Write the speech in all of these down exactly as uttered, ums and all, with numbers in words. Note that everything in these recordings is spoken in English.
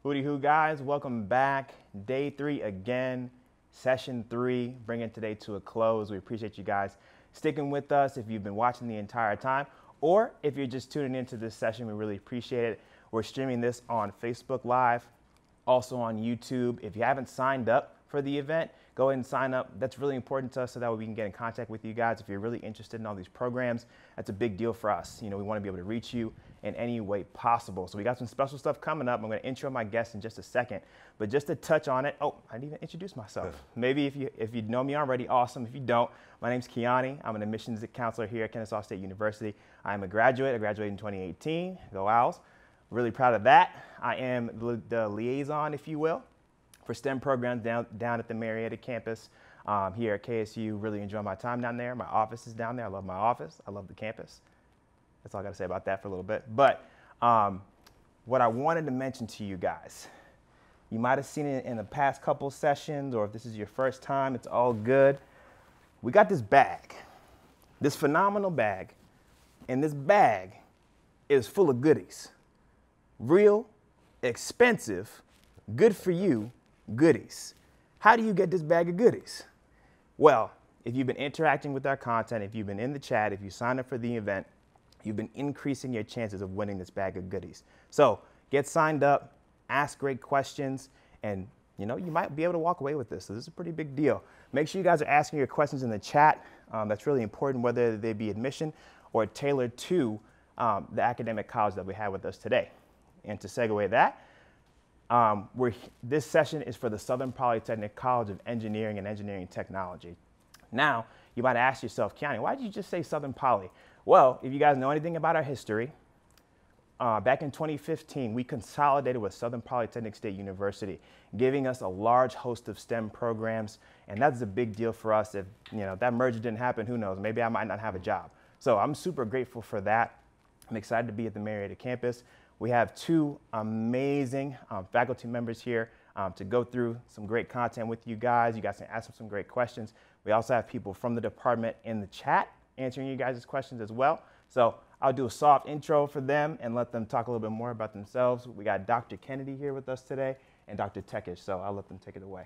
Hooty hoo, guys, welcome back. Day three again, session three, bringing today to a close. We appreciate you guys sticking with us if you've been watching the entire time, or if you're just tuning into this session, we really appreciate it. We're streaming this on Facebook Live, also on YouTube. If you haven't signed up for the event, go ahead and sign up. That's really important to us so that way we can get in contact with you guys. If you're really interested in all these programs, that's a big deal for us. You know, we want to be able to reach you in any way possible. So we got some special stuff coming up. I'm going to intro my guests in just a second, but just to touch on it. Oh, I didn't even introduce myself. Yeah. Maybe if you if you know me already, awesome. If you don't, my name's Kiani. I'm an admissions counselor here at Kennesaw State University. I'm a graduate. I graduated in twenty eighteen. Go Owls. Really proud of that. I am the, the liaison, if you will, for STEM programs down down at the Marietta campus um, here at K S U. Really enjoy my time down there. My office is down there. I love my office. I love the campus. That's all I got to say about that for a little bit. But um, what I wanted to mention to you guys, you might have seen it in the past couple sessions, or if this is your first time, it's all good. We got this bag, this phenomenal bag, and this bag is full of goodies. Real, expensive, good for you goodies. How do you get this bag of goodies? Well, if you've been interacting with our content, if you've been in the chat, if you signed up for the event, you've been increasing your chances of winning this bag of goodies. So get signed up, ask great questions, and you know, you might be able to walk away with this. So this is a pretty big deal. Make sure you guys are asking your questions in the chat. Um, that's really important, whether they be admission or tailored to um, the academic college that we have with us today. And to segue that, um, we're, this session is for the Southern Polytechnic College of Engineering and Engineering Technology. Now, you might ask yourself, Kiani, why did you just say Southern Poly? Well, if you guys know anything about our history, uh, back in twenty fifteen, we consolidated with Southern Polytechnic State University, giving us a large host of STEM programs, and that's a big deal for us. If you know that merger didn't happen, who knows? Maybe I might not have a job. So I'm super grateful for that. I'm excited to be at the Marietta campus. We have two amazing um, faculty members here um, to go through some great content with you guys. You guys can ask them some great questions. We also have people from the department in the chat answering you guys' questions as well. So I'll do a soft intro for them and let them talk a little bit more about themselves. We got Doctor Kennedy here with us today and Doctor Tekish, so I'll let them take it away.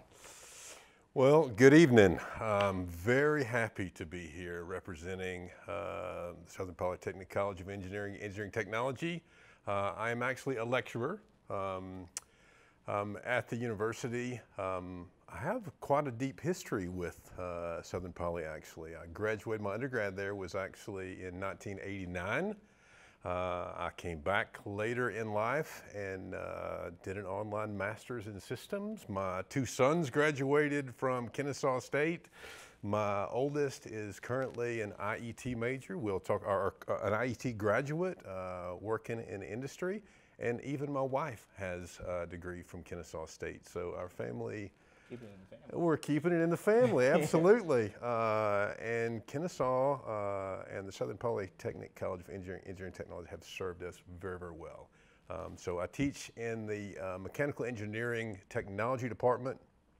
Well, good evening. I'm very happy to be here representing uh, Southern Polytechnic College of Engineering and Engineering Technology. Uh, I am actually a lecturer um, um, at the university. Um, I have quite a deep history with uh, Southern Poly, actually. I graduated, my undergrad there was actually in nineteen eighty-nine. Uh, I came back later in life and uh, did an online master's in systems. My two sons graduated from Kennesaw State. My oldest is currently an I E T major. We'll talk, or, or an I E T graduate uh, working in industry. And even my wife has a degree from Kennesaw State. So our family, Keeping it in the family. We're keeping it in the family, absolutely. uh, and Kennesaw uh, and the Southern Polytechnic College of Engineering, Engineering Technology have served us very, very well. Um, so I teach in the uh, Mechanical Engineering Technology Department,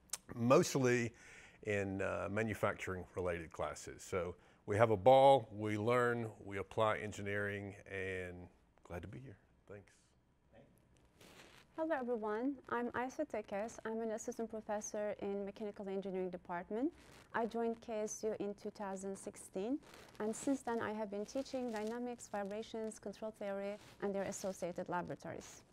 mostly in uh, manufacturing related classes. So we have a ball, we learn, we apply engineering, and glad to be here. Thanks. Hello everyone, I'm Ayşe Tekes. I'm an assistant professor in Mechanical Engineering Department. I joined K S U in two thousand sixteen, and since then I have been teaching dynamics, vibrations, control theory, and their associated laboratories.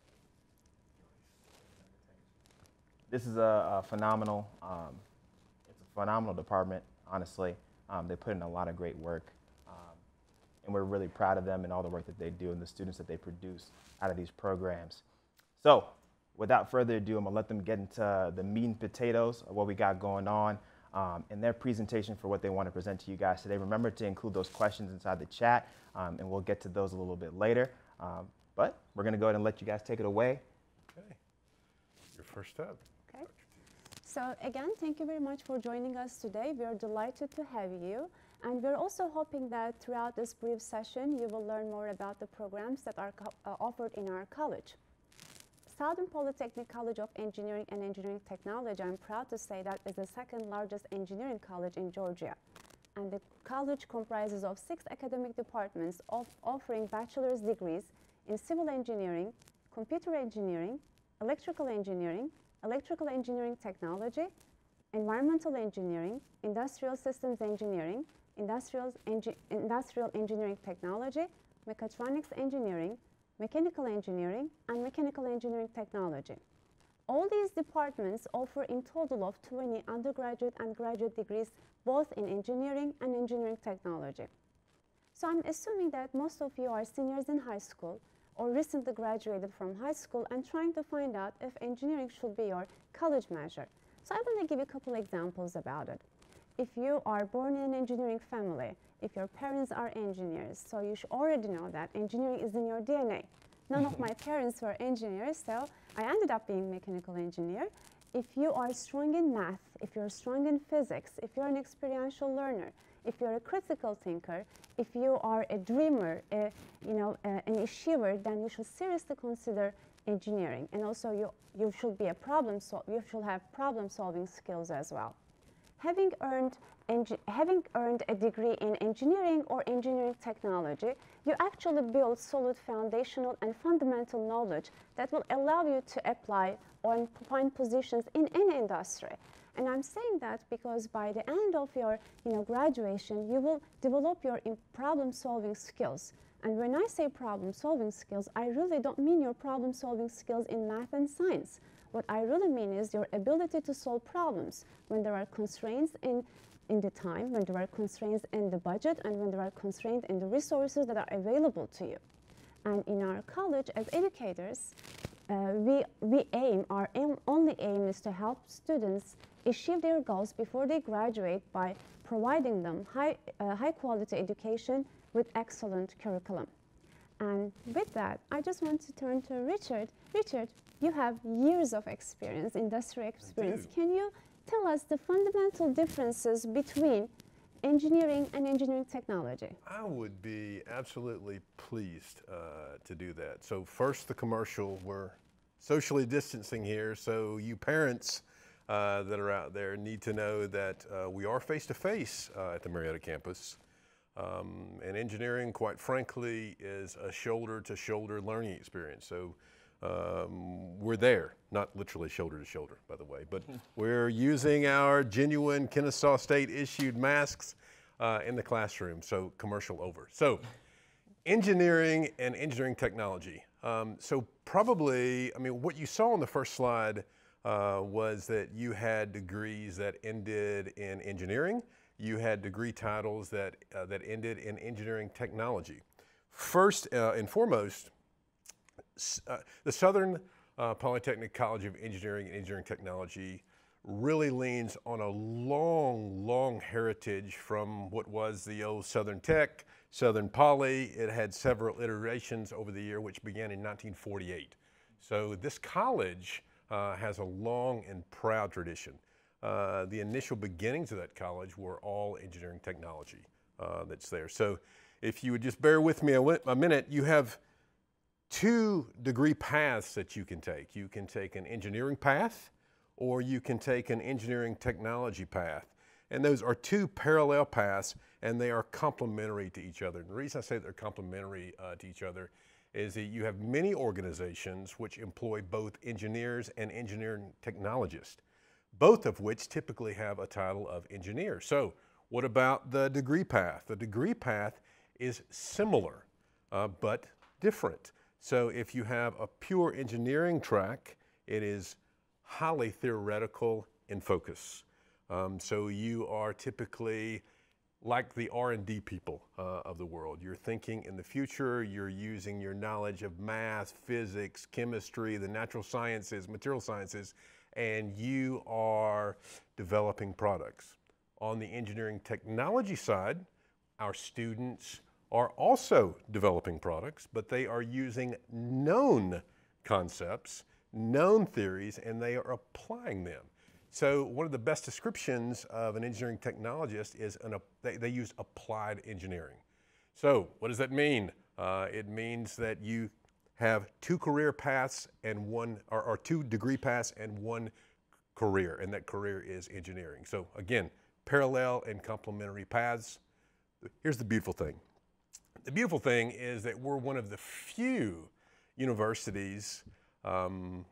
This is a, a phenomenal, um, it's a phenomenal department, honestly. Um, they put in a lot of great work, um, and we're really proud of them and all the work that they do and the students that they produce out of these programs. So without further ado, I'm gonna let them get into the meat and potatoes of what we got going on um, in their presentation for what they want to present to you guys today. Remember to include those questions inside the chat, um, and we'll get to those a little bit later. Um, but we're gonna go ahead and let you guys take it away. Okay, your first up. Okay. So again, thank you very much for joining us today. We are delighted to have you. And we're also hoping that throughout this brief session, you will learn more about the programs that are uh, offered in our college. Southern Polytechnic College of Engineering and Engineering Technology, I'm proud to say that is the second largest engineering college in Georgia. And the college comprises of six academic departments of offering bachelor's degrees in civil engineering, computer engineering, electrical engineering, electrical engineering technology, environmental engineering, industrial systems engineering, industrial, engi industrial engineering technology, mechatronics engineering, mechanical engineering, and mechanical engineering technology. All these departments offer in total of twenty undergraduate and graduate degrees both in engineering and engineering technology. So I'm assuming that most of you are seniors in high school or recently graduated from high school and trying to find out if engineering should be your college major. So I want to give you a couple examples about it. If you are born in an engineering family, if your parents are engineers, so you should already know that engineering is in your D N A. None of my parents were engineers, so I ended up being a mechanical engineer. If you are strong in math, if you're strong in physics, if you're an experiential learner, if you're a critical thinker, if you are a dreamer, a, you know, a, an achiever, then you should seriously consider engineering. And also you, you should be a problem sol you should have problem solving skills as well. Having earned, having earned a degree in engineering or engineering technology, you actually build solid foundational and fundamental knowledge that will allow you to apply or find positions in any industry. And I'm saying that because by the end of your you know, graduation, you will develop your problem-solving skills. And when I say problem-solving skills, I really don't mean your problem-solving skills in math and science. What I really mean is your ability to solve problems when there are constraints in, in the time, when there are constraints in the budget, and when there are constraints in the resources that are available to you. And in our college, as educators, uh, we, we aim, our aim, only aim is to help students achieve their goals before they graduate by providing them high, uh, high quality education with excellent curriculum. And with that, I just want to turn to Richard. Richard, you have years of experience, industry experience. Can you tell us the fundamental differences between engineering and engineering technology? I would be absolutely pleased uh, to do that. So first, the commercial. We're socially distancing here, so you parents uh, that are out there need to know that uh, we are face-to-face uh, at the Marietta campus. Um, and engineering, quite frankly, is a shoulder-to-shoulder learning experience. So um, we're there, not literally shoulder-to-shoulder, by the way, but we're using our genuine Kennesaw State-issued masks uh, in the classroom, so commercial over. So engineering and engineering technology. Um, so probably, I mean, what you saw on the first slide uh, was that you had degrees that ended in engineering. You had degree titles that, uh, that ended in engineering technology. First uh, and foremost, uh, the Southern uh, Polytechnic College of Engineering and Engineering Technology really leans on a long, long heritage from what was the old Southern Tech, Southern Poly. It had several iterations over the year, which began in nineteen forty-eight. So this college uh, has a long and proud tradition. Uh, the initial beginnings of that college were all engineering technology uh, that's there. So if you would just bear with me a, a minute, you have two degree paths that you can take. You can take an engineering path, or you can take an engineering technology path. And those are two parallel paths, and they are complementary to each other. And the reason I say they're complementary uh, to each other is that you have many organizations which employ both engineers and engineering technologists, both of which typically have a title of engineer. So what about the degree path? The degree path is similar, uh, but different. So if you have a pure engineering track, it is highly theoretical in focus. Um, so you are typically like the R and D people uh, of the world. You're thinking in the future, you're using your knowledge of math, physics, chemistry, the natural sciences, material sciences, and you are developing products. On the engineering technology side, our students are also developing products, but they are using known concepts, known theories, and they are applying them. So one of the best descriptions of an engineering technologist is an, they, they use applied engineering. So what does that mean? Uh, it means that you have two career paths and one, or, or two degree paths and one career, and that career is engineering. So again, parallel and complementary paths. Here's the beautiful thing. The beautiful thing is that we're one of the few universities um,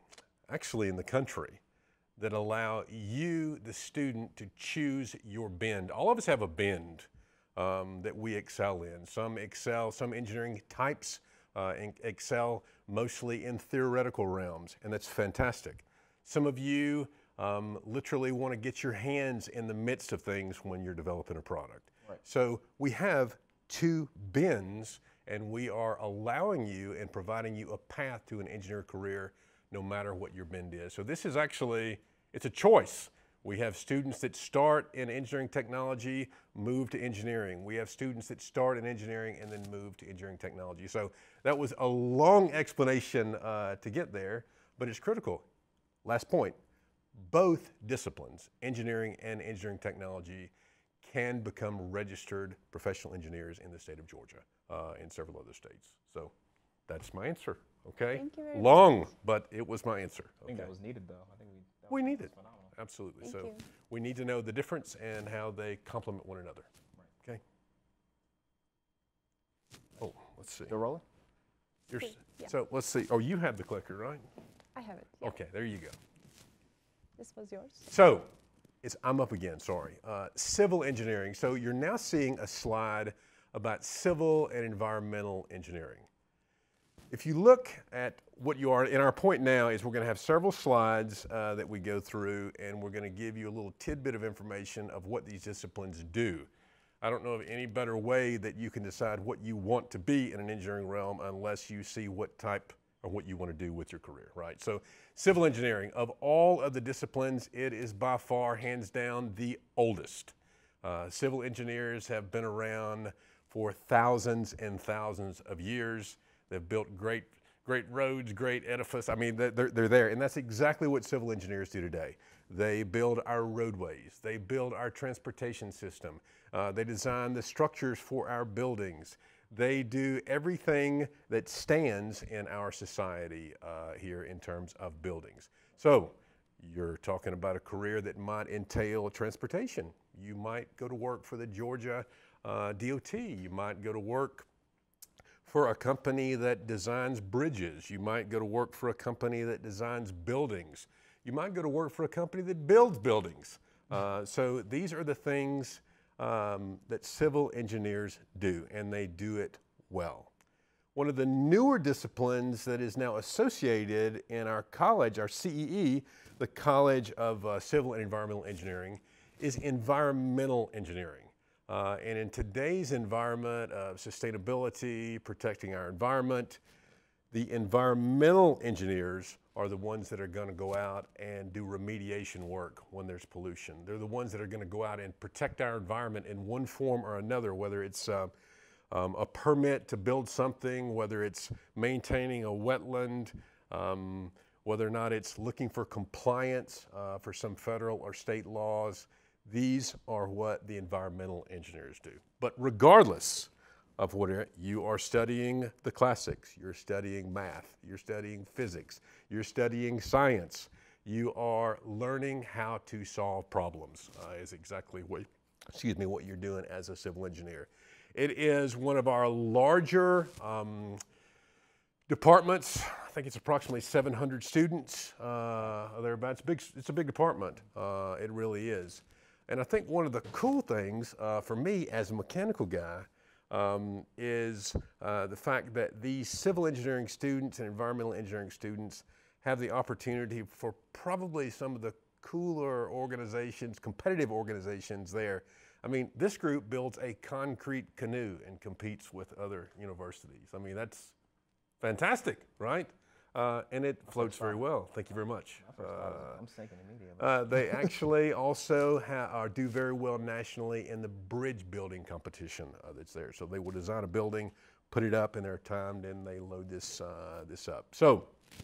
actually in the country, that allow you, the student, to choose your bend. All of us have a bend um, that we excel in. Some excel, some engineering types uh, excel mostly in theoretical realms, and that's fantastic. Some of you um, literally want to get your hands in the midst of things when you're developing a product. Right. So we have two bends, and we are allowing you and providing you a path to an engineer career no matter what your bend is. So this is actually, it's a choice. We have students that start in engineering technology, move to engineering. We have students that start in engineering and then move to engineering technology. So that was a long explanation uh, to get there, but it's critical. Last point, both disciplines, engineering and engineering technology, can become registered professional engineers in the state of Georgia uh, and several other states. So that's my answer, okay? Thank you very Long, much. but it was my answer. I think okay? that was needed, though. I think we, that We was, need that it. was phenomenal. Absolutely. Thank so you. we need to know the difference and how they complement one another. Right. Okay. Oh, let's see. Still rolling? You're, s- Yeah. So let's see. Oh, you have the clicker, right? I have it. Yeah. Okay, there you go. This was yours. So it's, I'm up again, sorry. Uh, civil engineering. So you're now seeing a slide about civil and environmental engineering. If you look at what you are, and our point now is we're going to have several slides uh, that we go through, and we're going to give you a little tidbit of information of what these disciplines do. I don't know of any better way that you can decide what you want to be in an engineering realm unless you see what type or what you want to do with your career, right? So civil engineering, of all of the disciplines, it is by far, hands down, the oldest. Uh, civil engineers have been around for thousands and thousands of years. They've built great, great roads, great edifice. I mean, they're, they're there, and that's exactly what civil engineers do today. They build our roadways. They build our transportation system. Uh, they design the structures for our buildings. They do everything that stands in our society uh, here in terms of buildings. So you're talking about a career that might entail transportation. You might go to work for the Georgia uh, D O T. You might go to work for a company that designs bridges. You might go to work for a company that designs buildings. You might go to work for a company that builds buildings. Uh, so these are the things um, that civil engineers do, and they do it well. One of the newer disciplines that is now associated in our college, our C E E, the College of uh, Civil and Environmental Engineering, is environmental engineering. Uh, and in today's environment of sustainability, protecting our environment, the environmental engineers are the ones that are going to go out and do remediation work when there's pollution. They're the ones that are going to go out and protect our environment in one form or another, whether it's uh, um, a permit to build something, whether it's maintaining a wetland, um, whether or not it's looking for compliance uh, for some federal or state laws. These are what the environmental engineers do. But regardless of what you are studying, the classics, you're studying math, you're studying physics, you're studying science, you are learning how to solve problems uh, is exactly what, excuse me, what you're doing as a civil engineer. It is one of our larger um, departments. I think it's approximately seven hundred students uh, thereabouts. Big, it's a big department. Uh, it really is. And I think one of the cool things uh, for me as a mechanical guy um, is uh, the fact that these civil engineering students and environmental engineering students have the opportunity for probably some of the cooler organizations, competitive organizations there. I mean, this group builds a concrete canoe and competes with other universities. I mean, that's fantastic, right? Uh, and it floats very well. Thank you very much. My first thought was, I'm sinking immediately. Uh, they actually also ha are, do very well nationally in the bridge building competition uh, that's there. So they will design a building, put it up in their time, then they load this, uh, this up. So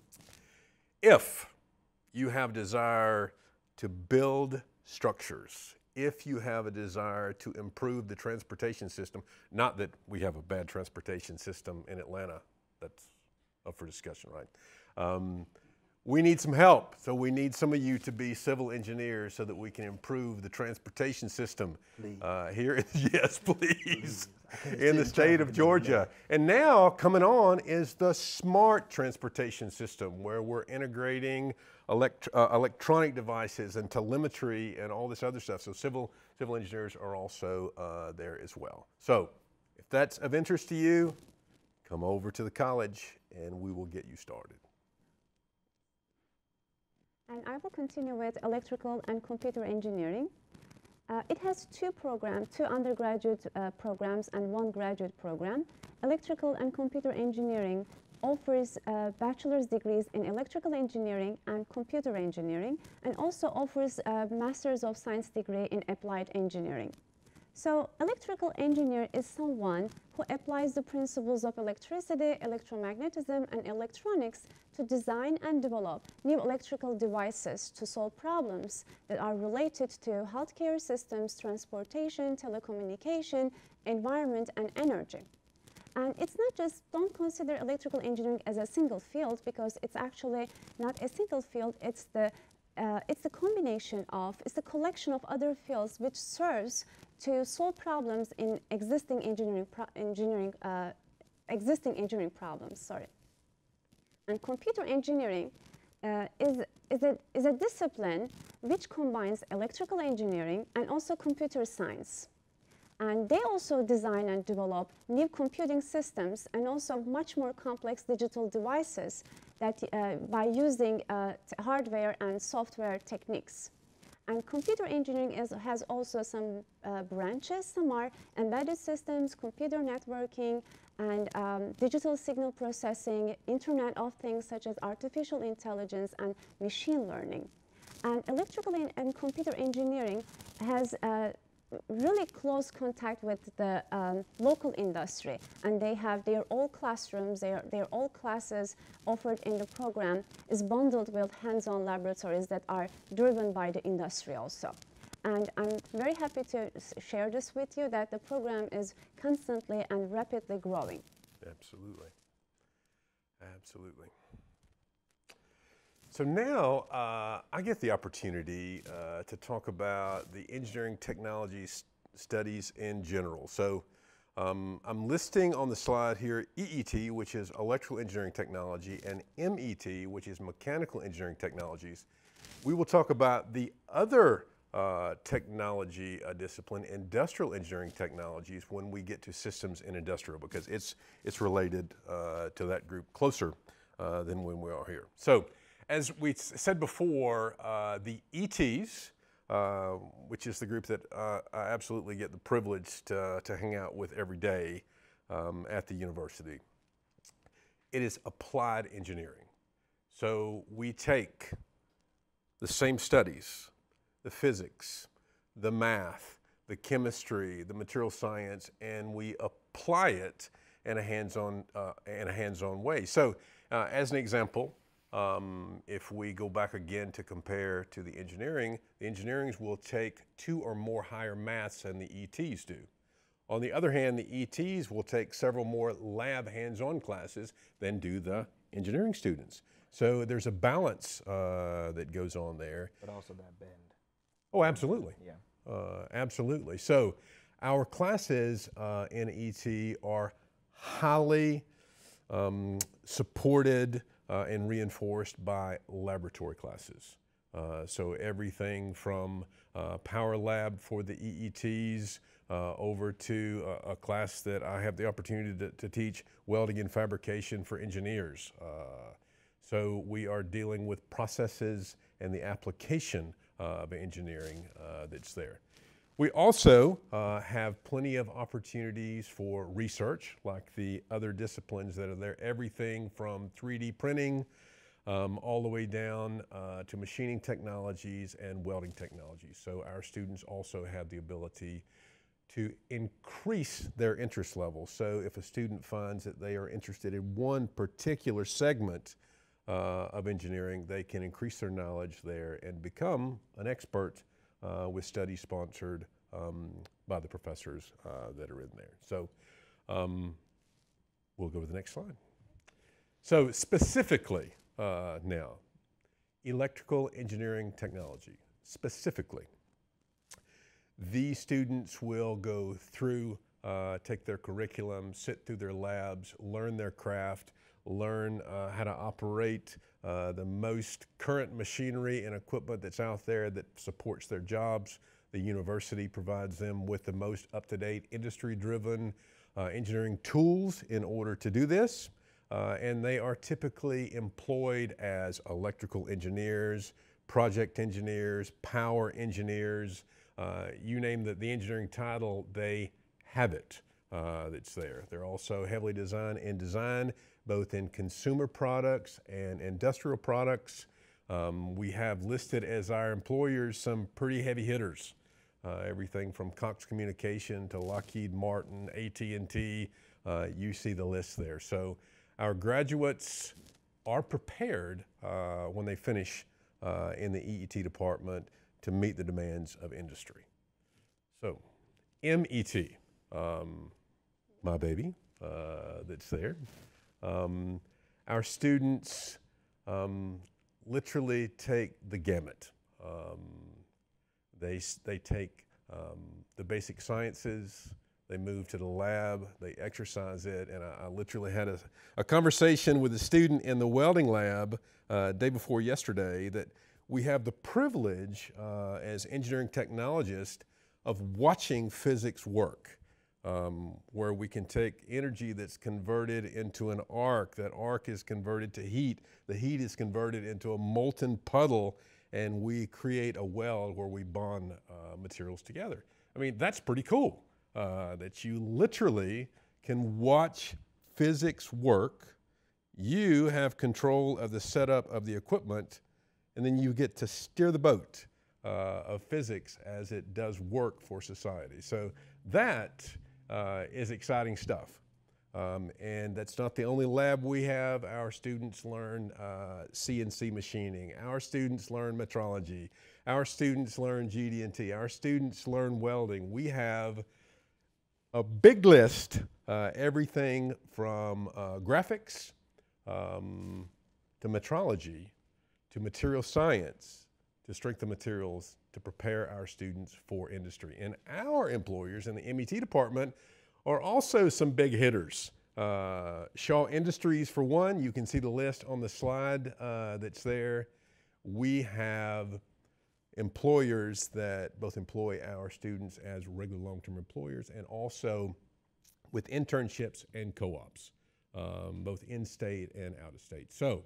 if you have desire to build structures, if you have a desire to improve the transportation system, not that we have a bad transportation system in Atlanta, that's up for discussion, right? Um, we need some help. So we need some of you to be civil engineers so that we can improve the transportation system uh, here. Yes, please. please. In the state of Georgia. And now coming on is the smart transportation system, where we're integrating elect uh, electronic devices and telemetry and all this other stuff. So civil, civil engineers are also uh, there as well. So if that's of interest to you, come over to the college and we will get you started. And I will continue with electrical and computer engineering. Uh, it has two programs, two undergraduate uh, programs and one graduate program. Electrical and computer engineering offers uh, bachelor's degrees in electrical engineering and computer engineering, and also offers a master's of science degree in applied engineering. So electrical engineer is someone who applies the principles of electricity, electromagnetism, and electronics to design and develop new electrical devices to solve problems that are related to healthcare systems, transportation, telecommunication, environment, and energy. And it's not just, don't consider electrical engineering as a single field, because it's actually not a single field, it's the Uh, it's the combination of, it's the collection of other fields which serves to solve problems in existing engineering, pro engineering uh, existing engineering problems, sorry. And computer engineering uh, is, is, a, is a discipline which combines electrical engineering and also computer science. And they also design and develop new computing systems and also much more complex digital devices that uh, by using uh, hardware and software techniques. And computer engineering is, has also some uh, branches. Some are embedded systems, computer networking, and um, digital signal processing, Internet of Things such as artificial intelligence and machine learning. And electrical and, and computer engineering has uh, really close contact with the um, local industry, and they have their all classrooms, their, their all classes offered in the program is bundled with hands-on laboratories that are driven by the industry also. And I'm very happy to share this with you, that the program is constantly and rapidly growing. Absolutely. Absolutely. So now uh, I get the opportunity uh, to talk about the engineering technology studies in general. So um, I'm listing on the slide here E E T, which is electrical engineering technology, and M E T, which is mechanical engineering technologies. We will talk about the other uh, technology uh, discipline, industrial engineering technologies, when we get to systems in industrial, because it's, it's related uh, to that group closer uh, than when we are here. So, as we said before, uh, the E Ts, uh, which is the group that uh, I absolutely get the privilege to, to hang out with every day um, at the university, it is applied engineering. So we take the same studies, the physics, the math, the chemistry, the material science, and we apply it in a hands-on uh, in a hands-on way. So uh, as an example, Um, if we go back again to compare to the engineering, the engineerings will take two or more higher maths than the E Ts do. On the other hand, the E Ts will take several more lab hands-on classes than do the engineering students. So there's a balance uh, that goes on there. But also that bend. Oh, absolutely. Yeah. Uh, absolutely. So our classes uh, in E T are highly um, supported Uh, and reinforced by laboratory classes. Uh, so everything from uh, Power Lab for the E E Ts uh, over to a, a class that I have the opportunity to, to teach, welding and fabrication for engineers. Uh, so we are dealing with processes and the application uh, of engineering uh, that's there. We also uh, have plenty of opportunities for research, like the other disciplines that are there, everything from three D printing um, all the way down uh, to machining technologies and welding technologies. So our students also have the ability to increase their interest level. So if a student finds that they are interested in one particular segment uh, of engineering, they can increase their knowledge there and become an expert Uh, with studies sponsored um, by the professors uh, that are in there. So um, we'll go to the next slide. So specifically uh, now, electrical engineering technology. Specifically, these students will go through, uh, take their curriculum, sit through their labs, learn their craft, learn uh, how to operate uh, the most current machinery and equipment that's out there that supports their jobs. The university provides them with the most up-to-date, industry-driven uh, engineering tools in order to do this. Uh, and they are typically employed as electrical engineers, project engineers, power engineers. Uh, you name the, the engineering title, they have it uh, that's there. They're also heavily designed in design, both in consumer products and industrial products. Um, we have listed as our employers some pretty heavy hitters. Uh, everything from Cox Communication to Lockheed Martin, A T and T, uh, you see the list there. So our graduates are prepared uh, when they finish uh, in the E E T department to meet the demands of industry. So M E T, um, my baby uh, that's there. Um, our students um, literally take the gamut. Um, they, they take um, the basic sciences, they move to the lab, they exercise it, and I, I literally had a, a conversation with a student in the welding lab uh, day before yesterday that we have the privilege uh, as engineering technologists of watching physics work, um, where we can take energy that's converted into an arc, that arc is converted to heat, the heat is converted into a molten puddle, and we create a weld where we bond uh, materials together. I mean, that's pretty cool. Uh, that you literally can watch physics work, you have control of the setup of the equipment, and then you get to steer the boat uh, of physics as it does work for society. So that uh, is exciting stuff. Um, and that's not the only lab we have. Our students learn uh, C N C machining. Our students learn metrology. Our students learn G D and T. Our students learn welding. We have a big list, uh, everything from uh, graphics um, to metrology, to material science, to strength of materials, to prepare our students for industry. And our employers in the M E T department are also some big hitters. Uh, Shaw Industries, for one, you can see the list on the slide uh, that's there. We have employers that both employ our students as regular long-term employers and also with internships and co-ops, um, both in-state and out-of-state. So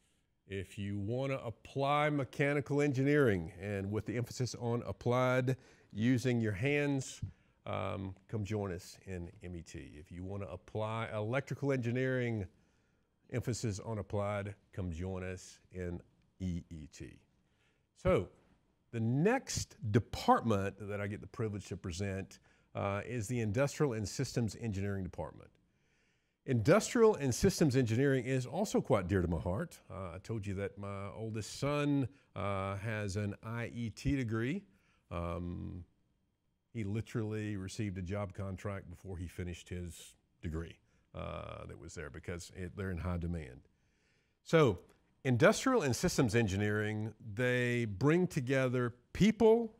if you want to apply mechanical engineering and with the emphasis on applied using your hands, um, come join us in M E T. If you want to apply electrical engineering, emphasis on applied, come join us in E E T. So the next department that I get the privilege to present uh, is the Industrial and Systems Engineering Department. Industrial and Systems Engineering is also quite dear to my heart. Uh, I told you that my oldest son uh, has an I E T degree. Um, he literally received a job contract before he finished his degree uh, that was there because it, they're in high demand. So Industrial and Systems Engineering, they bring together people,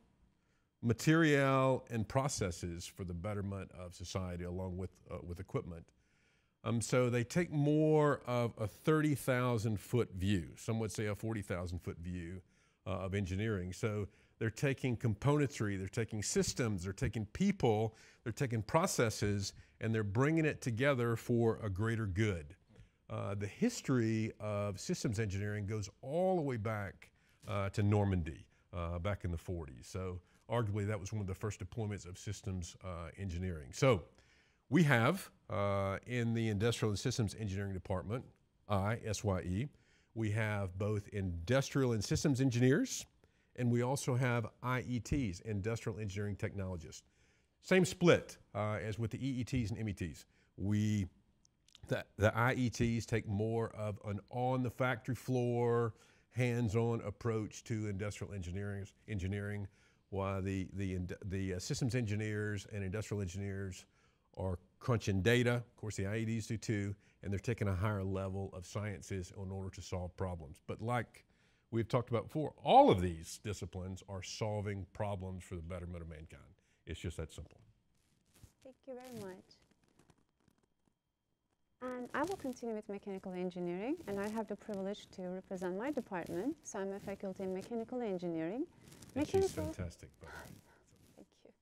material, and processes for the betterment of society along with, uh, with equipment. Um, so they take more of a thirty thousand foot view, some would say a forty thousand foot view uh, of engineering. So they're taking componentry, they're taking systems, they're taking people, they're taking processes, and they're bringing it together for a greater good. Uh, the history of systems engineering goes all the way back uh, to Normandy, uh, back in the forties. So arguably that was one of the first deployments of systems uh, engineering. So we have uh, in the Industrial and Systems Engineering Department, I, S Y E, we have both industrial and systems engineers, and we also have I E Ts, industrial engineering technologists. Same split uh, as with the E E Ts and M E Ts. We The, the I E Ts take more of an on the factory floor, hands-on approach to industrial engineering, engineering while the, the, the uh, systems engineers and industrial engineers are crunching data. Of course, the I E Ts do too, and they're taking a higher level of sciences in order to solve problems. But like we've talked about before, all of these disciplines are solving problems for the betterment of mankind. It's just that simple. Thank you very much. And I will continue with mechanical engineering, and I have the privilege to represent my department. So I'm a faculty in mechanical engineering. And mechanical she's fantastic, by the way. Thank you.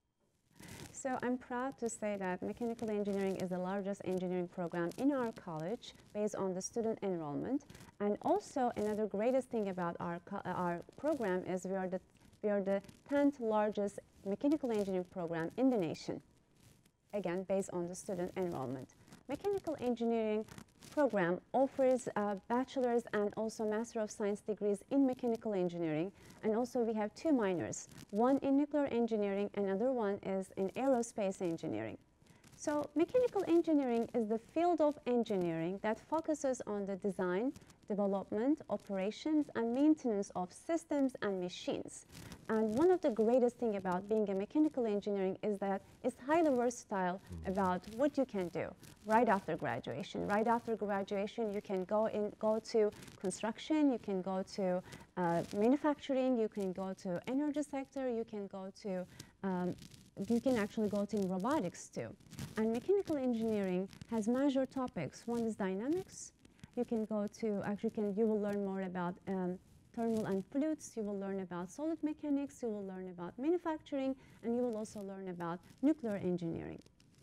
So I'm proud to say that mechanical engineering is the largest engineering program in our college based on the student enrollment. And also another greatest thing about our, our program is we are, the, we are the tenth largest mechanical engineering program in the nation, again based on the student enrollment. Mechanical engineering program offers uh, bachelor's and also master of science degrees in mechanical engineering, and also we have two minors, one in nuclear engineering, another one is in aerospace engineering. So mechanical engineering is the field of engineering that focuses on the design, development, operations, and maintenance of systems and machines. And one of the greatest things about being a mechanical engineering is that it's highly versatile about what you can do right after graduation. Right after graduation, you can go in, go to construction, you can go to uh, manufacturing, you can go to energy sector, you can go to um, you can actually go to robotics too. And mechanical engineering has major topics. One is dynamics. You can go to, actually can, you will learn more about um, thermal and fluids, you will learn about solid mechanics, you will learn about manufacturing, and you will also learn about nuclear engineering.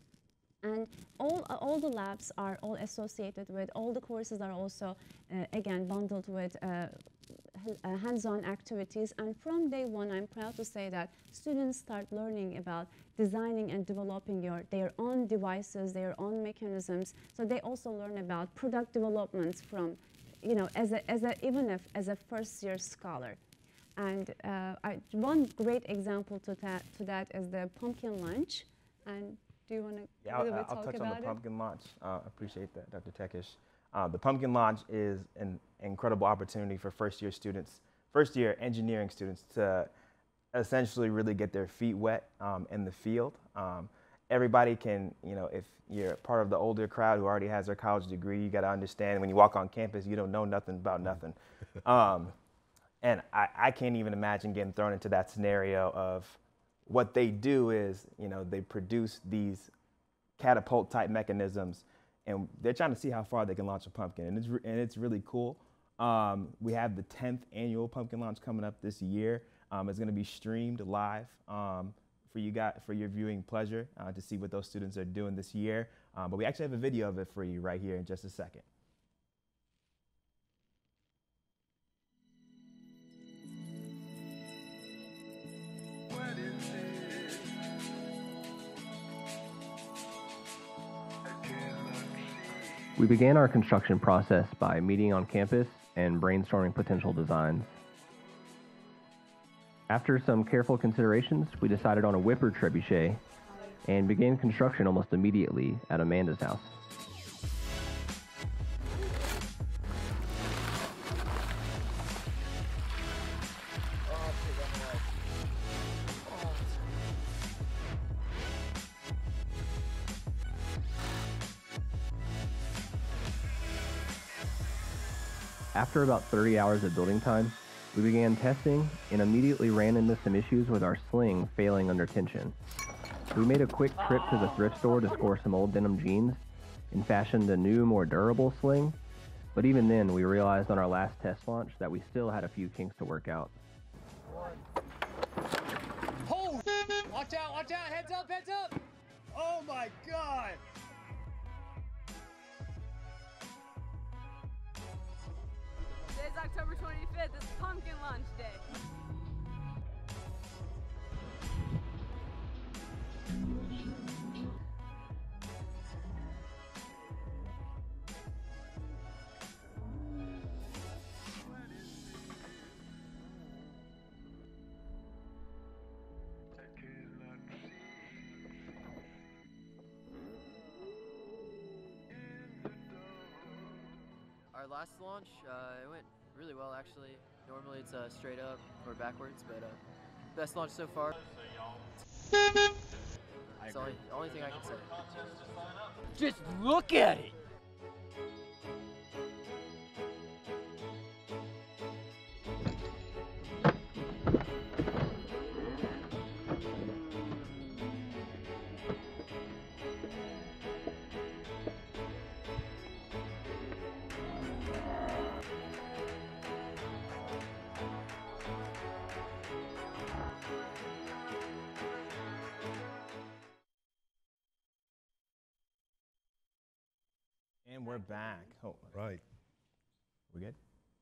And all, uh, all the labs are all associated with, all the courses are also, uh, again, bundled with uh, Uh, hands-on activities, and from day one I'm proud to say that students start learning about designing and developing your, their own devices, their own mechanisms, so they also learn about product developments from, you know, as a, as a, even if, as a first year scholar. And uh, I, one great example to that, to that is the pumpkin lunch. And do you want to yeah, I'll, I'll talk touch about on the it? pumpkin launch. Uh, appreciate that, Doctor Tekish. Uh, the Pumpkin Launch is an incredible opportunity for first-year students, first-year engineering students to essentially really get their feet wet um, in the field. Um, everybody can, you know, if you're part of the older crowd who already has their college degree, you got to understand when you walk on campus, you don't know nothing about nothing. Um, and I, I can't even imagine getting thrown into that scenario of what they do is, you know, they produce these catapult-type mechanisms, and they're trying to see how far they can launch a pumpkin, and it's, re and it's really cool. Um, we have the tenth annual pumpkin launch coming up this year. Um, it's going to be streamed live um, for you guys, for your viewing pleasure, uh, to see what those students are doing this year. Um, but we actually have a video of it for you right here in just a second. We began our construction process by meeting on campus and brainstorming potential designs. After some careful considerations, we decided on a whipper trebuchet and began construction almost immediately at Amanda's house. After about thirty hours of building time, we began testing and immediately ran into some issues with our sling failing under tension. We made a quick trip to the thrift store to score some old denim jeans and fashioned a new, more durable sling, but even then we realized on our last test launch that we still had a few kinks to work out. Hold! Watch out, watch out, heads up, heads up! Oh my God! Today's October twenty-fifth, it's Pumpkin Launch Day. Our last launch, uh, it went really well actually. Normally it's uh, straight up or backwards, but uh, best launch so far. It's the only, only thing I can say. Just look at it! And we're back. Oh, Right. we good?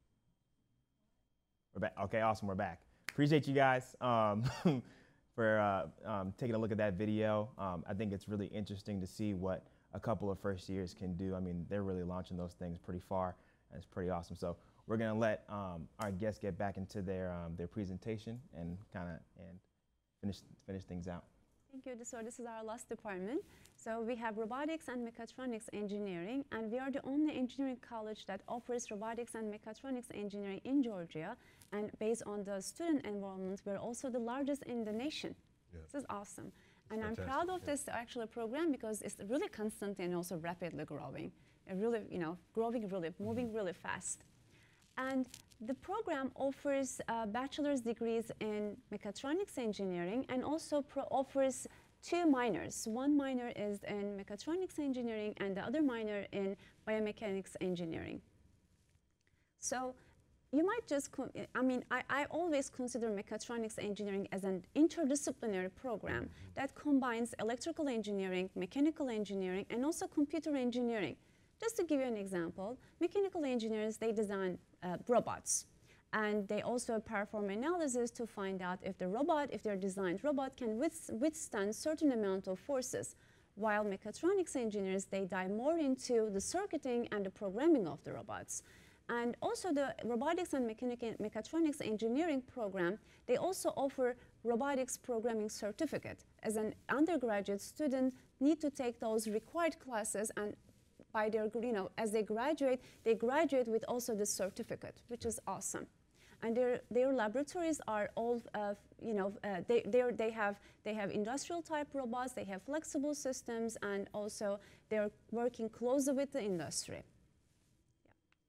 We're back. Okay, awesome. We're back. Appreciate you guys um, for uh, um, taking a look at that video. Um, I think it's really interesting to see what a couple of first years can do. I mean, they're really launching those things pretty far, and it's pretty awesome. So we're gonna let um, our guests get back into their um, their presentation and kind of and finish finish things out. Thank you. So this is our last department. So we have robotics and mechatronics engineering, and we are the only engineering college that offers robotics and mechatronics engineering in Georgia. And based on the student enrollment, we're also the largest in the nation. Yeah. This is awesome. And Fantastic, I'm proud of yeah. this actual program because it's really constant and also rapidly growing. It really, you know, growing really, moving Mm-hmm. really fast. And the program offers uh, bachelor's degrees in mechatronics engineering and also pro offers two minors. One minor is in mechatronics engineering and the other minor in biomechanics engineering. So you might just, I mean, I, I always consider mechatronics engineering as an interdisciplinary program that combines electrical engineering, mechanical engineering, and also computer engineering. Just to give you an example, mechanical engineers, they design uh, robots. And they also perform analysis to find out if the robot, if their designed robot can withstand certain amount of forces. While mechatronics engineers, they dive more into the circuiting and the programming of the robots. And also the robotics and mechatronics engineering program, they also offer robotics programming certificate. As an undergraduate student, need to take those required classes, and by their, you know, as they graduate, they graduate with also the certificate, which is awesome. And their, their laboratories are all, uh, you know, uh, they, they have, they have industrial type robots, they have flexible systems, and also they're working closely with the industry. Yeah.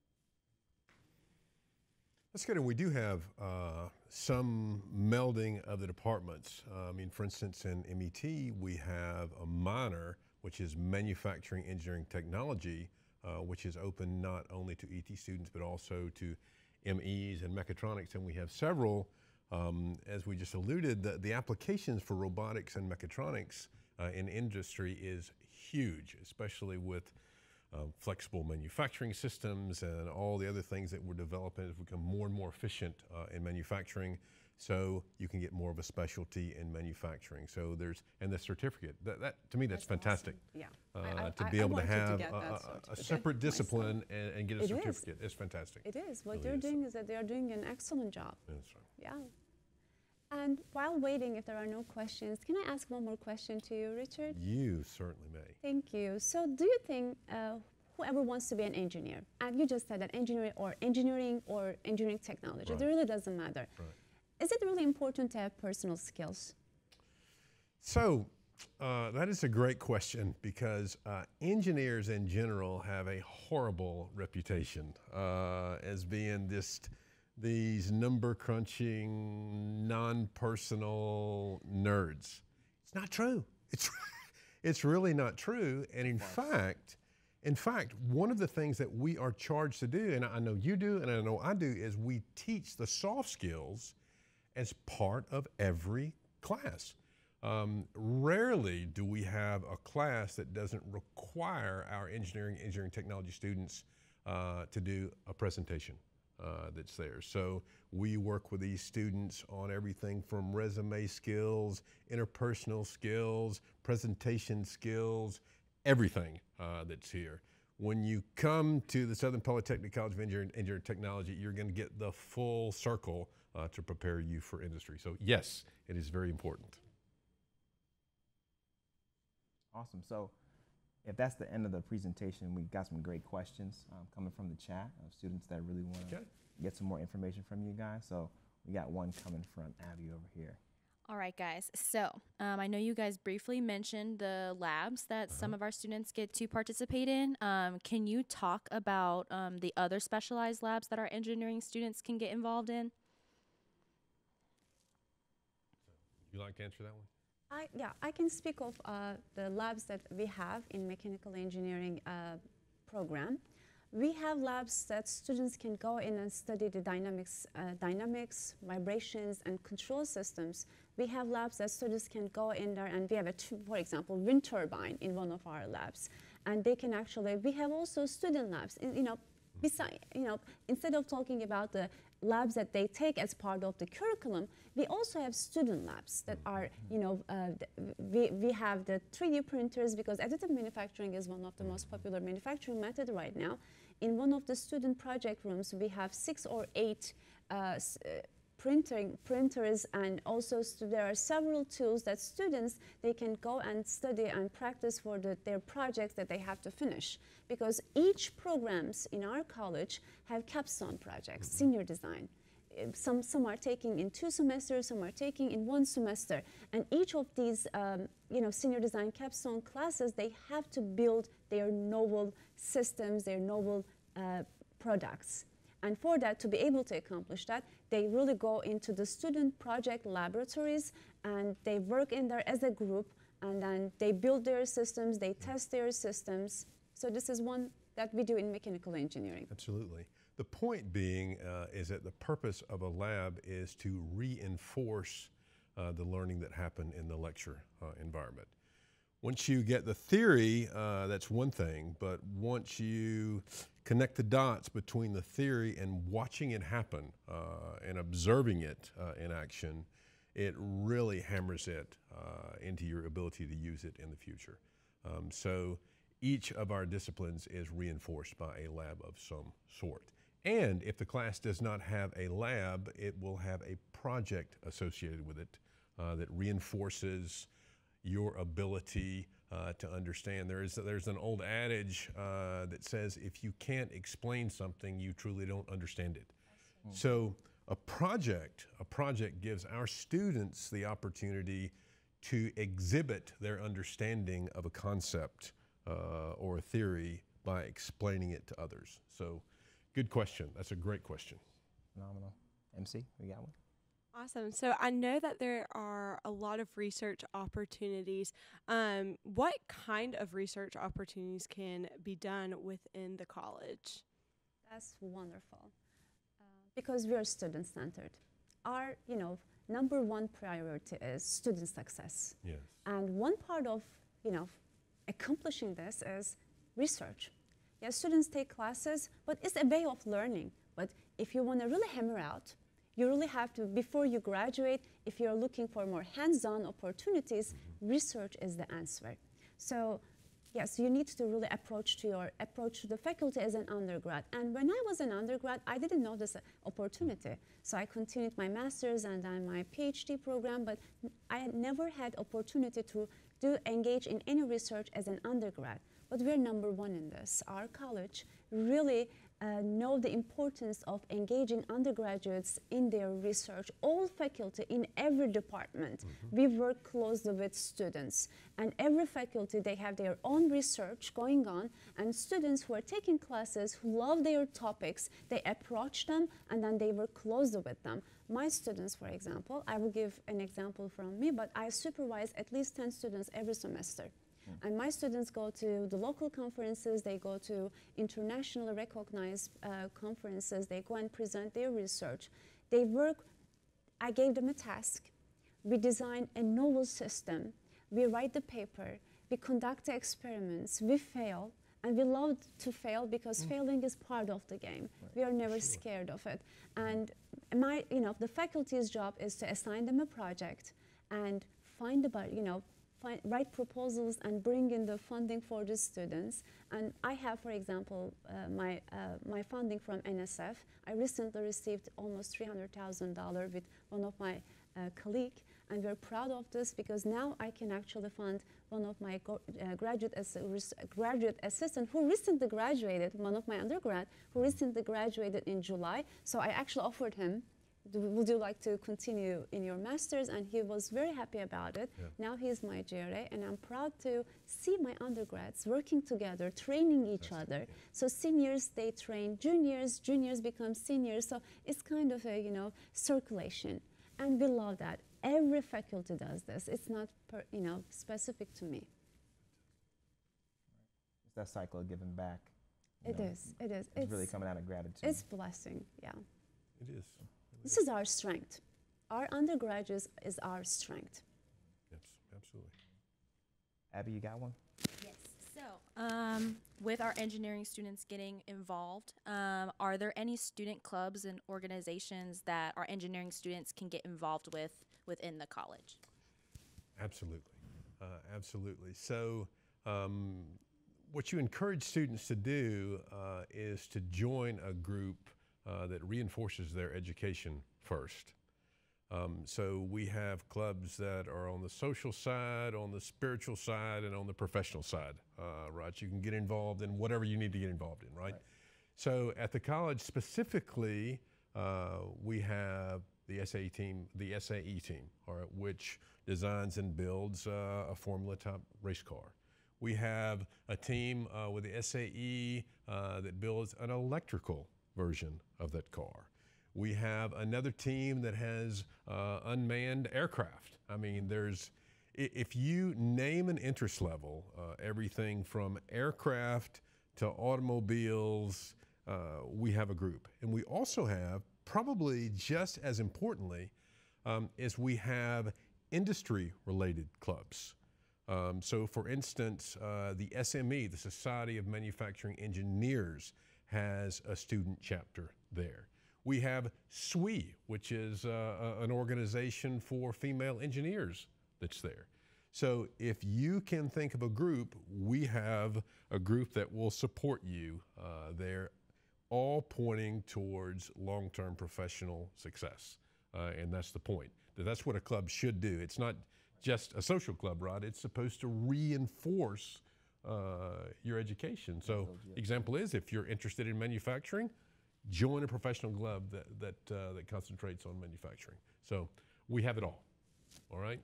That's good, and we do have uh, some melding of the departments. Uh, I mean, for instance, in M E T, we have a minor, which is Manufacturing Engineering Technology, uh, which is open not only to E T students, but also to M Es and mechatronics, and we have several, um, as we just alluded, the, the applications for robotics and mechatronics uh, in industry is huge, especially with uh, flexible manufacturing systems and all the other things that we're developing as we become more and more efficient uh, in manufacturing, so you can get more of a specialty in manufacturing. So there's, and the certificate, that, that to me, that's, that's fantastic. Awesome. Yeah. Uh, I, I, to be I, able I to have to a, a, a separate discipline and, and get a it certificate. Is. It's fantastic. It is. What Really they're is. doing is that they're doing an excellent job. That's right. Yeah. And while waiting, if there are no questions, can I ask one more question to you, Richard? You certainly may. Thank you. So do you think uh, whoever wants to be an engineer, and you just said that engineering or engineering or engineering technology, Right. it really doesn't matter. Right. Is it really important to have personal skills? So uh, that is a great question because uh, engineers in general have a horrible reputation uh, as being just these number crunching, non-personal nerds. It's not true. It's, it's really not true. And in fact, in fact, one of the things that we are charged to do, and I know you do and I know I do, is we teach the soft skills as part of every class. Um, rarely do we have a class that doesn't require our engineering, engineering technology students uh, to do a presentation uh, that's there. So we work with these students on everything from resume skills, interpersonal skills, presentation skills, everything uh, that's here. When you come to the Southern Polytechnic College of Engineering, Engineering Technology, you're going to get the full circle uh, to prepare you for industry. So yes, it is very important. Awesome. So if that's the end of the presentation, we got some great questions um, coming from the chat of students that really want to Okay. get some more information from you guys. So we got one coming from Abby over here. All right, guys. So um, I know you guys briefly mentioned the labs that Uh-huh. some of our students get to participate in. Um, can you talk about um, the other specialized labs that our engineering students can get involved in? Would you like to answer that one? I, yeah, I can speak of uh, the labs that we have in mechanical engineering uh, program. We have labs that students can go in and study the dynamics, uh, dynamics, vibrations, and control systems. We have labs that students can go in there, and we have, a, for example, wind turbine in one of our labs. and they can actually, we have also student labs, you know, beside, you know, instead of talking about the labs that they take as part of the curriculum, we also have student labs that are, you know, uh, we, we have the three D printers, because additive manufacturing is one of the most popular manufacturing method right now. In one of the student project rooms, we have six or eight uh, printing printers, and also there are several tools that students, they can go and study and practice for the, their projects that they have to finish, because each programs in our college have capstone projects, senior design. Some, some are taking in two semesters, some are taking in one semester, and each of these um, you know, senior design capstone classes, they have to build their novel systems, their novel uh, products. And for that, to be able to accomplish that, they really go into the student project laboratories, and they work in there as a group, and then they build their systems, they test their systems. So this is one that we do in mechanical engineering. Absolutely. The point being uh, is that the purpose of a lab is to reinforce uh, the learning that happened in the lecture uh, environment. Once you get the theory, uh, that's one thing, but once you connect the dots between the theory and watching it happen uh, and observing it uh, in action, it really hammers it uh, into your ability to use it in the future. Um, so each of our disciplines is reinforced by a lab of some sort. And if the class does not have a lab, it will have a project associated with it uh, that reinforces your ability uh, to understand. There is, there's an old adage uh, that says, if you can't explain something, you truly don't understand it. Mm. So a project, a project gives our students the opportunity to exhibit their understanding of a concept uh, or a theory by explaining it to others. So good question. That's a great question. Phenomenal. M C, we got one? Awesome. So I know that there are a lot of research opportunities. Um, what kind of research opportunities can be done within the college? That's wonderful. Uh, because we are student-centered. Our, you know, number one priority is student success. Yes. And one part of, you know, accomplishing this is research. Yes, students take classes, but it's a way of learning. But if you want to really hammer out, you really have to, before you graduate, if you're looking for more hands-on opportunities, mm-hmm. research is the answer. So yes, you need to really approach to your approach to the faculty as an undergrad. And when I was an undergrad, I didn't know this opportunity. So I continued my master's and then my PhD program, but I never had opportunity to do engage in any research as an undergrad. But we're number one in this. Our college really uh, know the importance of engaging undergraduates in their research. All faculty in every department, mm-hmm. we work closely with students. And every faculty, they have their own research going on, and students who are taking classes, who love their topics, they approach them, and then they work closely with them. My students, for example, I will give an example from me, but I supervise at least ten students every semester. And my students go to the local conferences, they go to internationally recognized uh, conferences, they go and present their research. They work, I gave them a task. We design a novel system. We write the paper, we conduct the experiments, we fail, and we love to fail because mm. failing is part of the game. Right. We are never sure. scared of it. And my, you know, the faculty's job is to assign them a project and find the, you know, Find, write proposals and bring in the funding for the students. And I have, for example, uh, my, uh, my funding from N S F. I recently received almost three hundred thousand dollars with one of my uh, colleagues, and we're proud of this because now I can actually fund one of my go, uh, graduate, ass graduate assistant who recently graduated, one of my undergrad, who recently graduated in July. So I actually offered him, would you like to continue in your master's? And he was very happy about it. Yeah. Now he's my G R A, and I'm proud to see my undergrads working together, training each That's other. Yeah. So seniors, they train juniors, juniors become seniors. So it's kind of a, you know, circulation. And we love that. Every faculty does this. It's not, per, you know, specific to me. It's that cycle of giving back. It know, is, it is. It's, it's really coming out of gratitude. It's blessing, yeah. It is. This is our strength. Our undergraduates is our strength. Yes, absolutely. Abby, you got one? Yes. So, um, with our engineering students getting involved, um, are there any student clubs and organizations that our engineering students can get involved with within the college? Absolutely, uh, absolutely. So um, what you encourage students to do uh, is to join a group uh, that reinforces their education first. Um, so we have clubs that are on the social side, on the spiritual side, and on the professional side, uh, right? You can get involved in whatever you need to get involved in, right? right. So at the college specifically, uh, we have the S A E team, the S A E team, all right, which designs and builds uh, a Formula Top race car. We have a team uh, with the S A E uh, that builds an electrical version of that car. We have another team that has uh, unmanned aircraft. I mean, there's, if you name an interest level, uh, everything from aircraft to automobiles, uh, we have a group. And we also have, probably just as importantly, um, is we have industry-related clubs. Um, so for instance, uh, the S M E, the Society of Manufacturing Engineers, has a student chapter there. We have S W E, which is uh, an organization for female engineers that's there. So if you can think of a group, we have a group that will support you uh, there, all pointing towards long-term professional success. Uh, and that's the point. That's what a club should do. It's not just a social club, right? It's supposed to reinforce uh, your education. So example is, if you're interested in manufacturing, join a professional club that, that, uh, that concentrates on manufacturing. So we have it all, all right?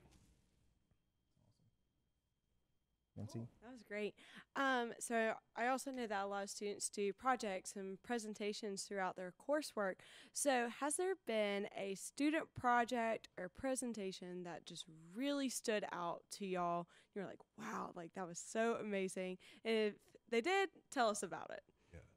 Nancy? That was great. Um, so I also know that a lot of students do projects and presentations throughout their coursework. So has there been a student project or presentation that just really stood out to y'all? You're like, wow, like that was so amazing. And if they did, tell us about it.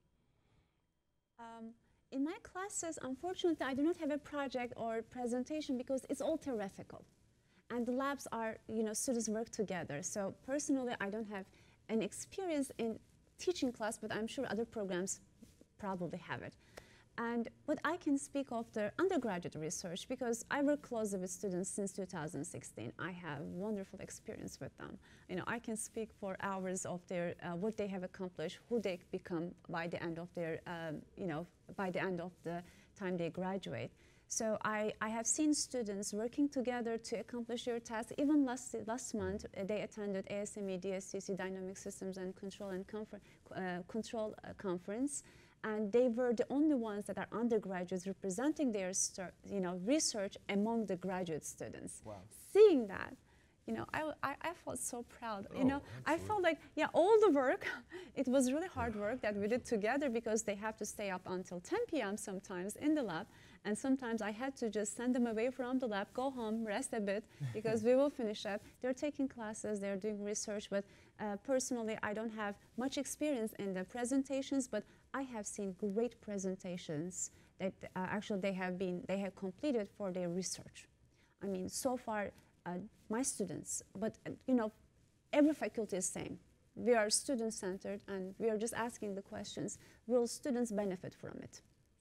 Um, in my classes, unfortunately, I do not have a project or presentation because it's all theoretical. And the labs are, you know, students work together. So personally, I don't have an experience in teaching class, but I'm sure other programs probably have it. And but I can speak of the undergraduate research because I work closely with students since two thousand sixteen. I have wonderful experience with them. You know, I can speak for hours of their uh, what they have accomplished, who they become by the end of their, um, you know, by the end of the time they graduate. So I, I have seen students working together to accomplish their tasks. Even last last month, uh, they attended A S M E D S C C Dynamic Systems and Control and Confer uh, Control uh, Conference. And they were the only ones that are undergraduates representing their, you know, research among the graduate students. Wow. Seeing that, you know, I, I, I felt so proud. Oh, you know, absolutely. I felt like, yeah, all the work, it was really hard work that we did together because they have to stay up until ten P M sometimes in the lab. And sometimes I had to just send them away from the lab, go home, rest a bit, because we will finish up. They're taking classes, they're doing research, but uh, personally, I don't have much experience in the presentations, but I have seen great presentations that uh, actually they have been, they have completed for their research. I mean, so far, uh, my students, but uh, you know, every faculty is same. We are student-centered and we are just asking the questions, will students benefit from it?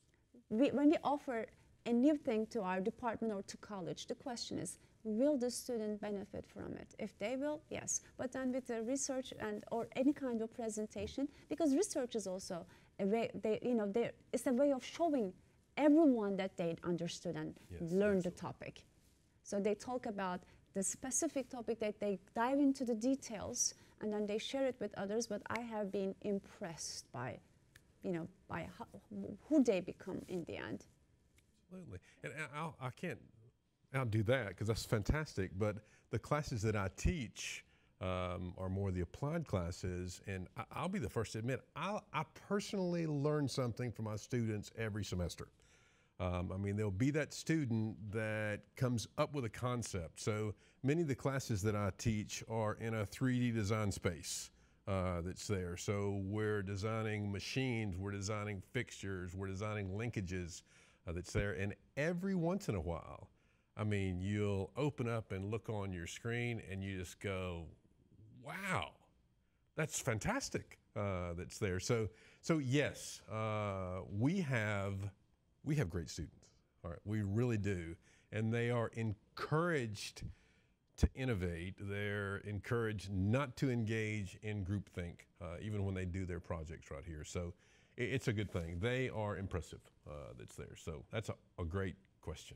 We, when we offer a new thing to our department or to college, the question is, will the student benefit from it? If they will, yes. But then with the research and or any kind of presentation, because research is also a way, they, you know, it's a way of showing everyone that they understood and yes, learned absolutely. the topic. So they talk about the specific topic, that they dive into the details, and then they share it with others. But I have been impressed by, you know, by how, who they become in the end. Absolutely. And I'll, I can't outdo that because that's fantastic. But the classes that I teach um, are more the applied classes. And I, I'll be the first to admit, I'll, I personally learn something from my students every semester. Um, I mean, there'll be that student that comes up with a concept. So many of the classes that I teach are in a three D design space. Uh, that's there. So we're designing machines, we're designing fixtures, we're designing linkages uh, that's there. And every once in a while, I mean, you'll open up and look on your screen and you just go, wow, that's fantastic. Uh, that's there. So, so yes, uh, we have we have great students. All right, we really do, and they are encouraged to innovate. They're encouraged not to engage in groupthink, uh, even when they do their projects right here. So, it, it's a good thing. They are impressive. Uh, that's there. So that's a, a great question.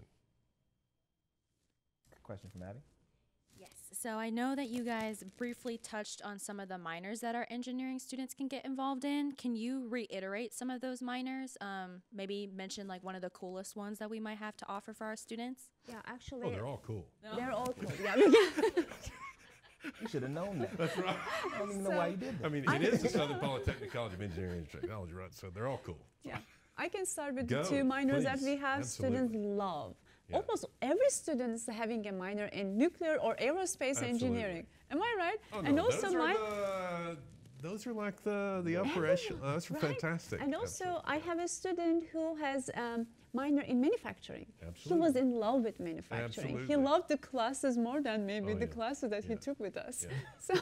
Question from Abby. Yes. So I know that you guys briefly touched on some of the minors that our engineering students can get involved in. Can you reiterate some of those minors? Um, maybe mention like one of the coolest ones that we might have to offer for our students? Yeah, actually. Oh, they're all cool. They're all cool. Yeah. You should have known that. That's right. I don't even So, know why you did that. I mean, it is the Southern Polytechnic College of Engineering and Technology, right? So they're all cool. Yeah. I can start with Go, the two minors that please. we have Absolutely. students love. Yeah. Almost every student is having a minor in nuclear or aerospace Absolutely. engineering. Am I right? Oh, and no, also those are my the, those are like the the upper echelon. Oh, those are right? fantastic. And also, Absolutely. I have a student who has um, minor in manufacturing. Absolutely. He was in love with manufacturing. He Absolutely. loved the classes more than maybe Oh, the yeah. classes that Yeah. he took with us. Yeah. So.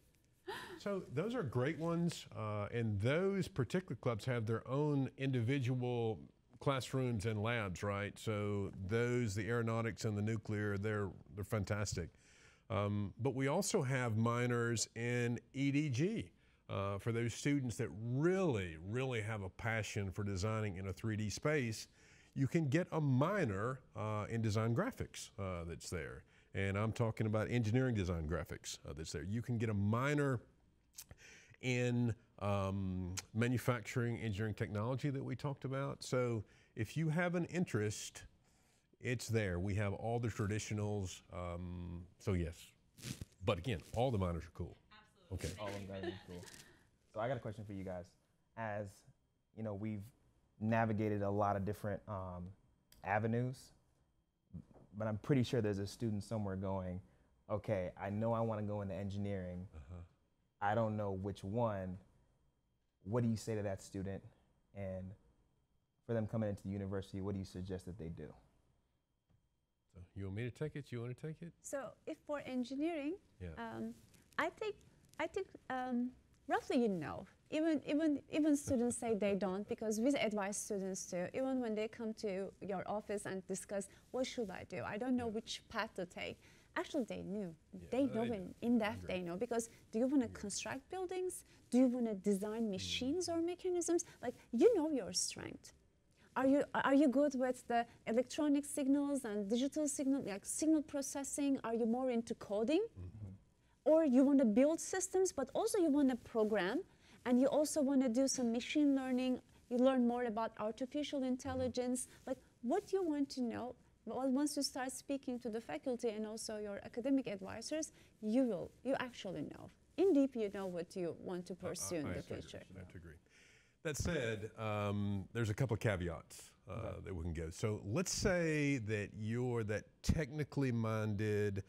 So those are great ones, uh, and those particular clubs have their own individual classrooms and labs, right? So those, the aeronautics and the nuclear, they're they're fantastic. Um, but we also have minors in E D G uh, for those students that really, really have a passion for designing in a three D space. You can get a minor uh, in design graphics uh, that's there, and I'm talking about engineering design graphics uh, that's there. You can get a minor in um, manufacturing, engineering technology that we talked about. So if you have an interest, it's there. We have all the traditionals. Um, so yes, but again, all the minors are cool. Absolutely. Okay. All of them gotta be cool. So I got a question for you guys. As you know, we've navigated a lot of different um, avenues, but I'm pretty sure there's a student somewhere going, okay, I know I want to go into engineering. Uh-huh. I don't know which one. What do you say to that student? And for them coming into the university, what do you suggest that they do? So you want me to take it? You want to take it? So if for engineering, Yeah. um, I think I think um, roughly you know. Even even even students say they don't, because we advise students to. Even when they come to your office and discuss what should I do, I don't know which path to take. Actually, they knew. Yeah, they they know do. in, in depth. They know, because do you want to construct buildings? Do you want to design machines or mechanisms? Like, you know your strength. Are you are you good with the electronic signals and digital signal, like signal processing? Are you more into coding? Mm-hmm. Or you want to build systems, but also you want to program, and you also want to do some machine learning. You learn more about artificial intelligence. Like, what do you want to know? Well, once you start speaking to the faculty and also your academic advisors, you will, you actually know. In deep, you know what you want to pursue I, in I the have to future. agree. I have to agree. That said, um, there's a couple of caveats uh, Okay. that we can go. So let's say that you're that technically minded,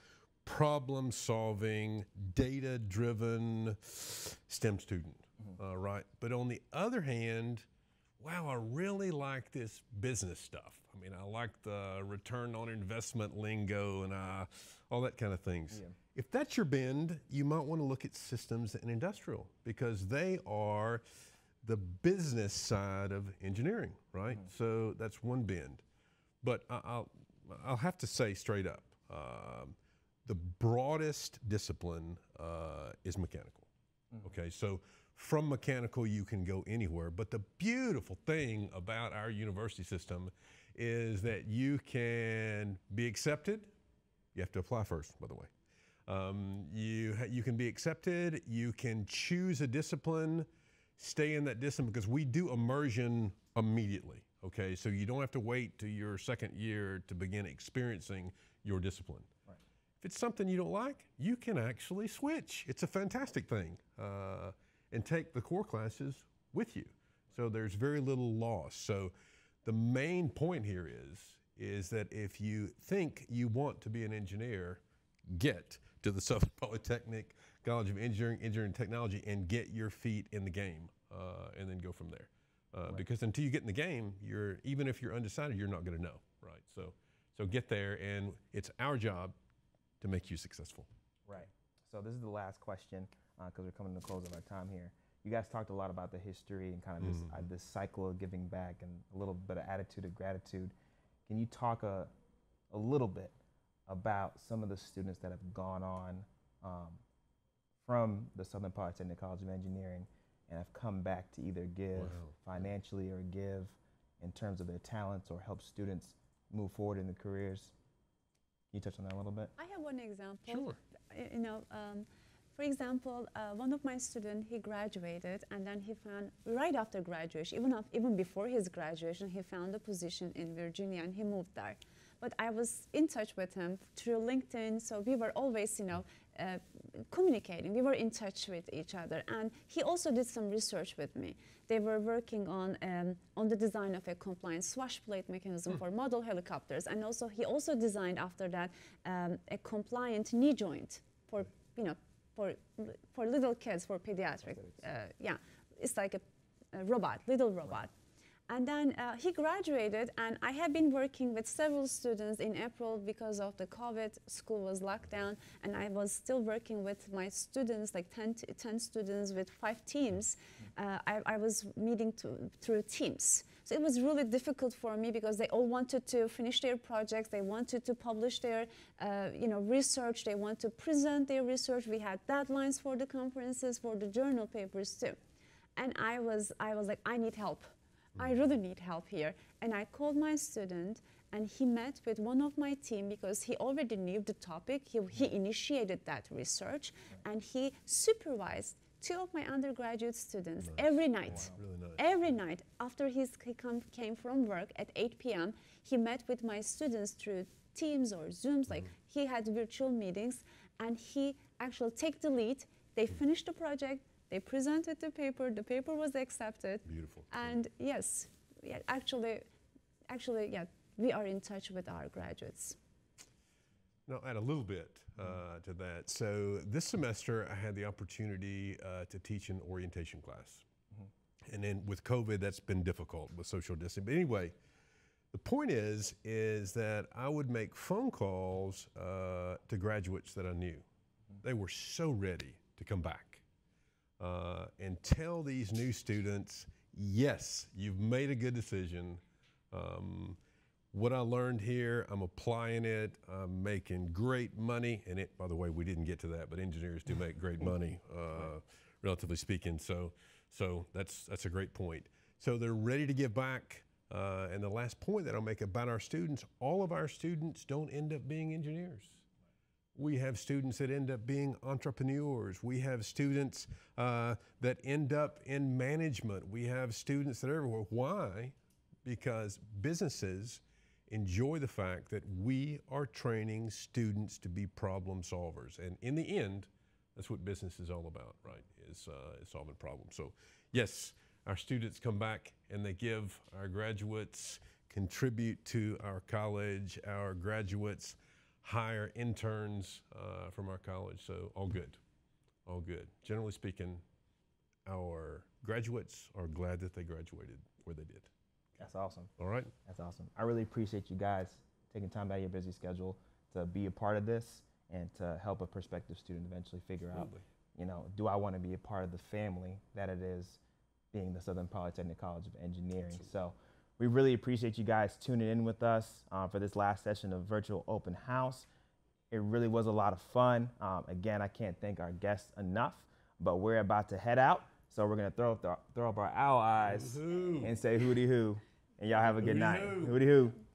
problem-solving, data-driven STEM student, Mm-hmm. uh, right? But on the other hand, wow, I really like this business stuff. I mean, I like the return on investment lingo and uh, all that kind of things. Yeah. If that's your bend, you might want to look at systems and industrial, because they are the business side of engineering, right? Mm-hmm. So that's one bend. But I- I'll, I'll have to say straight up, um, the broadest discipline uh, is mechanical. Mm-hmm. Okay, so from mechanical you can go anywhere, but the beautiful thing about our university system is that you can be accepted. You have to apply first, by the way. Um, you, ha- you can be accepted, you can choose a discipline, stay in that discipline, because we do immersion immediately, okay? So you don't have to wait to your second year to begin experiencing your discipline. Right. If it's something you don't like, you can actually switch. It's a fantastic thing. Uh, and take the core classes with you. So there's very little loss. So the main point here is, is that if you think you want to be an engineer, get to the Southern Polytechnic College of Engineering, Engineering Technology, and get your feet in the game, uh, and then go from there. Uh, Right. Because until you get in the game, you're, even if you're undecided, you're not gonna know, right? So, so get there, and it's our job to make you successful. Right. So this is the last question because uh, we're coming to the close of our time here. You guys talked a lot about the history and kind of this, mm-hmm. uh, this cycle of giving back and a little bit of attitude of gratitude. Can you talk a, a little bit about some of the students that have gone on um, from the Southern Polytechnic College of Engineering and have come back to either give wow. financially or give in terms of their talents or help students move forward in their careers? Can you touch on that a little bit? I have one example. Sure. You know, um, for example, uh, one of my students, he graduated, and then he found, right after graduation, even, af even before his graduation, he found a position in Virginia, and he moved there. But I was in touch with him through LinkedIn, so we were always, you know, uh, communicating. We were in touch with each other, and he also did some research with me. They were working on um, on the design of a compliant swash plate mechanism mm. for model helicopters, and also he also designed after that um, a compliant knee joint for, you know, for for little kids, for pediatric. Uh, yeah, it's like a, a robot, little robot. And then uh, he graduated, and I have been working with several students in April because of the COVID. School was locked down, and I was still working with my students, like ten, ten students with five teams. Uh, I, I was meeting to, through teams. So it was really difficult for me because they all wanted to finish their projects. They wanted to publish their uh, you know, research. They want to present their research. We had deadlines for the conferences, for the journal papers too. And I was, I was like, I need help. I really need help here. And I called my student, and he met with one of my team because he already knew the topic. He, he initiated that research, and he supervised two of my undergraduate students nice. every night. Wow. Really nice. Every night after he's, he come, came from work at eight p m, he met with my students through Teams or Zooms. Mm-hmm. Like he had virtual meetings, and he actually take the lead. They mm-hmm. finished the project. They presented the paper, the paper was accepted. Beautiful. And yes, yeah, actually, actually, yeah, we are in touch with our graduates. Now, add a little bit uh, to that. So this semester, I had the opportunity uh, to teach an orientation class. Mm-hmm. And then with COVID, that's been difficult with social distancing. But anyway, the point is, is that I would make phone calls uh, to graduates that I knew. Mm-hmm. They were so ready to come back. Uh, and tell these new students, yes, you've made a good decision. Um, what I learned here, I'm applying it. I'm making great money. And it, by the way, we didn't get to that, but engineers do make great money, uh, relatively speaking. So, so that's that's a great point. So they're ready to give back. Uh, and the last point that I'll make about our students: all of our students don't end up being engineers. We have students that end up being entrepreneurs. We have students uh, that end up in management. We have students that are everywhere. Why? Because businesses enjoy the fact that we are training students to be problem solvers. And in the end, that's what business is all about, right? Is, uh, is solving problems. So yes, our students come back and they give. Our graduates contribute to our college. Our graduates hire interns uh, from our college, so all good, all good. Generally speaking, our graduates are glad that they graduated where they did. That's awesome. All right. That's awesome. I really appreciate you guys taking time out of your busy schedule to be a part of this and to help a prospective student eventually figure Absolutely. out, you know, do I want to be a part of the family that it is being the Southern Polytechnic College of Engineering. Absolutely. So we really appreciate you guys tuning in with us uh, for this last session of Virtual Open House. It really was a lot of fun. Um, again, I can't thank our guests enough, but we're about to head out. So we're gonna throw up, the, throw up our owl eyes and say hooty hoo. And y'all have a good night. Hooty hoo.